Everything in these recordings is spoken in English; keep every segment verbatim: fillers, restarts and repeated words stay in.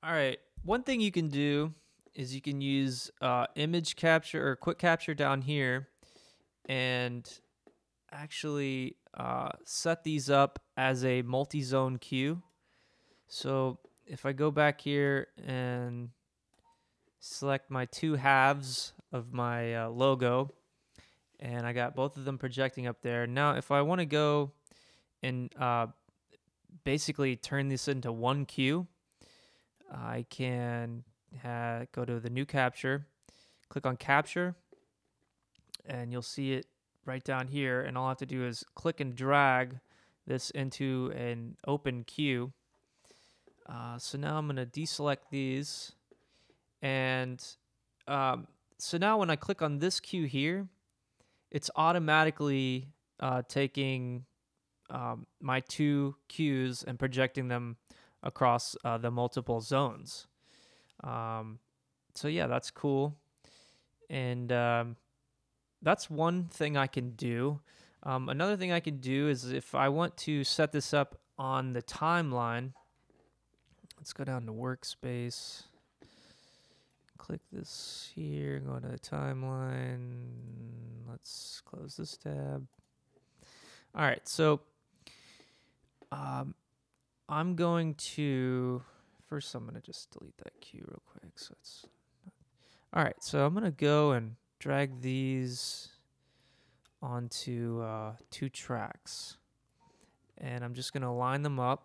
All right. One thing you can do is you can use uh, image capture or quick capture down here and actually uh, set these up as a multi-zone queue. So if I go back here and select my two halves of my uh, logo, and I got both of them projecting up there. Now, if I want to go and uh, basically turn this into one queue, I can ha- go to the new capture, click on capture, and you'll see it right down here. And all I have to do is click and drag this into an open queue. Uh, so now I'm going to deselect these. And um, so now when I click on this queue here, it's automatically uh, taking um, my two queues and projecting them across uh, the multiple zones. Um, so yeah, that's cool. And um, that's one thing I can do. Um, another thing I can do is if I want to set this up on the timeline, let's go down to workspace. Click this here, go to the timeline. Let's close this tab. All right, so um, I'm going to, first I'm going to just delete that queue real quick. So it's, all right, so I'm going to go and drag these onto uh, two tracks. And I'm just going to line them up.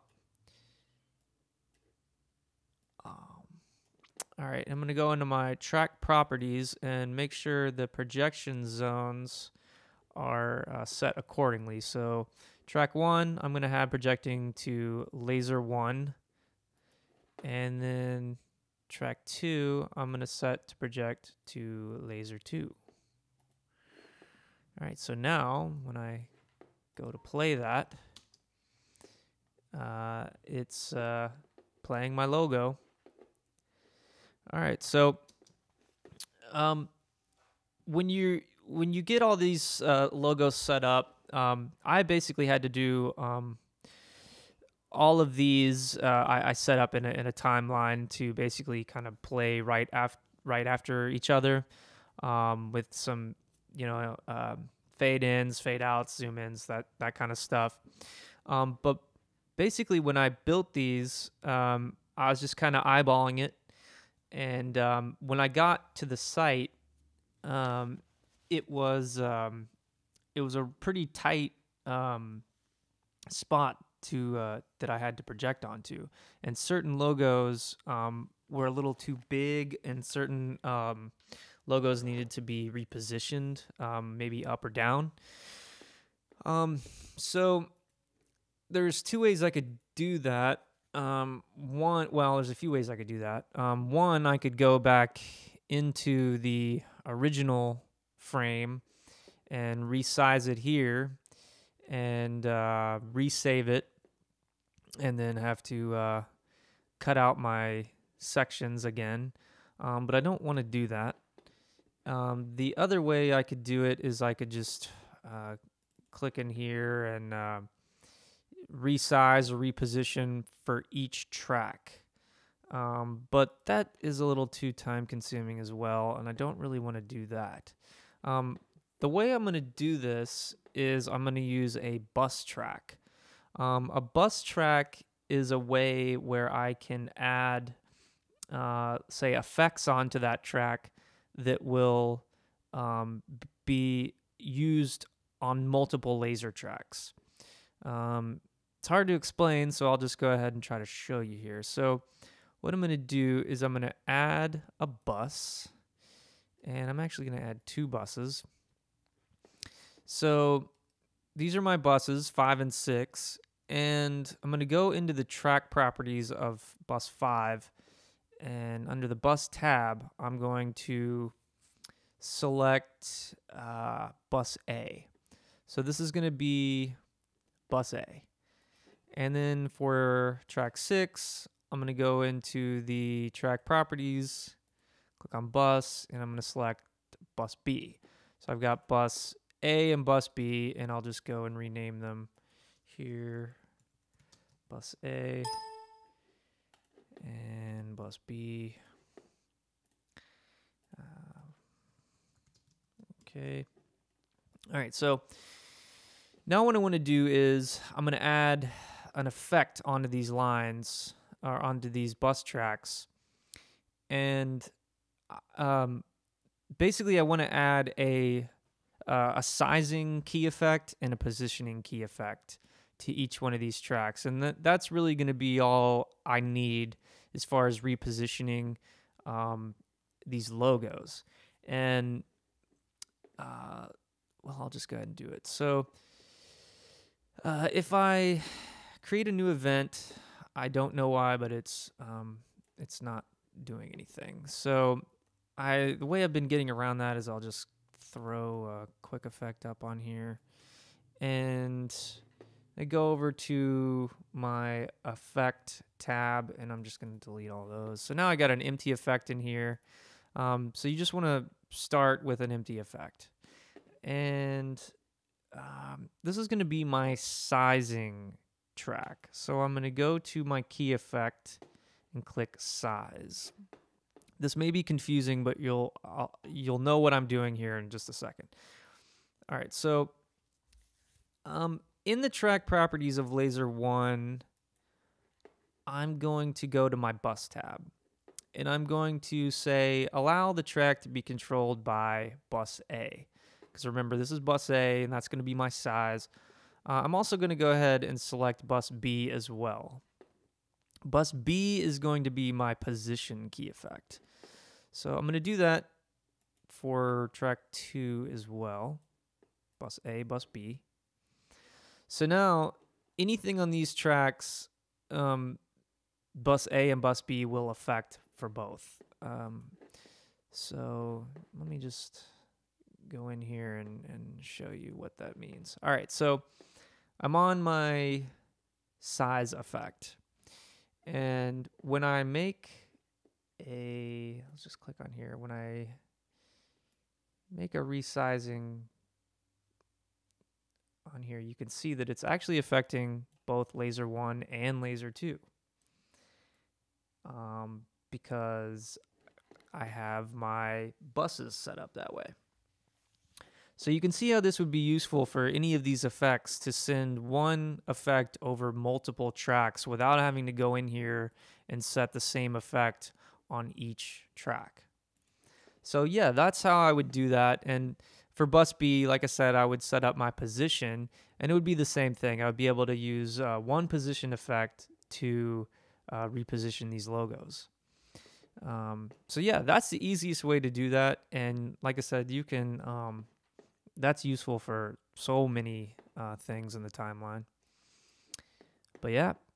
Um, all right, I'm going to go into my track properties and make sure the projection zones are uh, set accordingly. So track one, I'm going to have projecting to laser one. And then track two, I'm going to set to project to laser two. All right, so now when I go to play that, uh, it's uh, playing my logo. All right, so um, when you when you get all these uh, logos set up, um, I basically had to do um, all of these. Uh, I, I set up in a, in a timeline to basically kind of play right after right after each other, um, with some you know uh, fade ins, fade outs, zoom ins, that that kind of stuff. Um, but basically, when I built these, um, I was just kind of eyeballing it. And um, when I got to the site, um, it was um, it was a pretty tight um, spot to uh, that I had to project onto, and certain logos um, were a little too big, and certain um, logos needed to be repositioned, um, maybe up or down. Um, so there's two ways I could do that. Um, one, well, there's a few ways I could do that. Um, one, I could go back into the original frame and resize it here and uh, resave it, and then have to uh, cut out my sections again. Um, but I don't want to do that. Um, the other way I could do it is I could just uh, click in here and uh, resize or reposition for each track. Um, but that is a little too time consuming as well, and I don't really want to do that. Um, the way I'm going to do this is I'm going to use a bus track. Um, a bus track is a way where I can add, uh, say, effects onto that track that will um, be used on multiple laser tracks. Um, it's hard to explain, so I'll just go ahead and try to show you here. So what I'm going to do is I'm going to add a bus, and I'm actually going to add two buses. So these are my buses, five and six, and I'm going to go into the track properties of bus five, and under the bus tab, I'm going to select uh, bus A. So this is going to be bus A. And then for track six, I'm going to go into the track properties, click on bus, and I'm going to select bus B. So I've got bus A and bus B, and I'll just go and rename them here. Bus A and bus bus B. Uh, okay. All right, so now what I want to do is I'm going to add an effect onto these lines or onto these bus tracks. And um, basically I want to add a, uh, a sizing key effect and a positioning key effect to each one of these tracks. And that, that's really going to be all I need as far as repositioning um, these logos. And, uh, well, I'll just go ahead and do it. So uh, if I create a new event, I don't know why, but it's um, it's not doing anything. So I the way I've been getting around that is I'll just throw a quick effect up on here, and I go over to my effect tab, and I'm just going to delete all those. So now I got an empty effect in here. Um, so you just want to start with an empty effect. And um, this is going to be my sizing track. So I'm going to go to my key effect and click size. This may be confusing, but you'll I'll, you'll know what I'm doing here in just a second. All right, so um, in the track properties of Laser one, I'm going to go to my bus tab, and I'm going to say allow the track to be controlled by bus A. Because remember, this is bus A, and that's going to be my size. Uh, I'm also going to go ahead and select bus B as well. Bus B is going to be my position key effect. So I'm going to do that for track two as well. Bus A, bus B. So now, anything on these tracks, um, bus A and bus B will affect for both. Um, so let me just go in here and, and show you what that means. All right, so I'm on my size effect. And when I make a, let's just click on here. When I make a resizing on here, you can see that it's actually affecting both laser one and laser two. Um, because I have my buses set up that way. So you can see how this would be useful for any of these effects to send one effect over multiple tracks without having to go in here and set the same effect on each track. So yeah, that's how I would do that. And for bus B, like I said, I would set up my position, and it would be the same thing. I would be able to use uh, one position effect to uh, reposition these logos. Um, so yeah, that's the easiest way to do that. And like I said, you can... Um, that's useful for so many uh, things in the timeline. But yeah,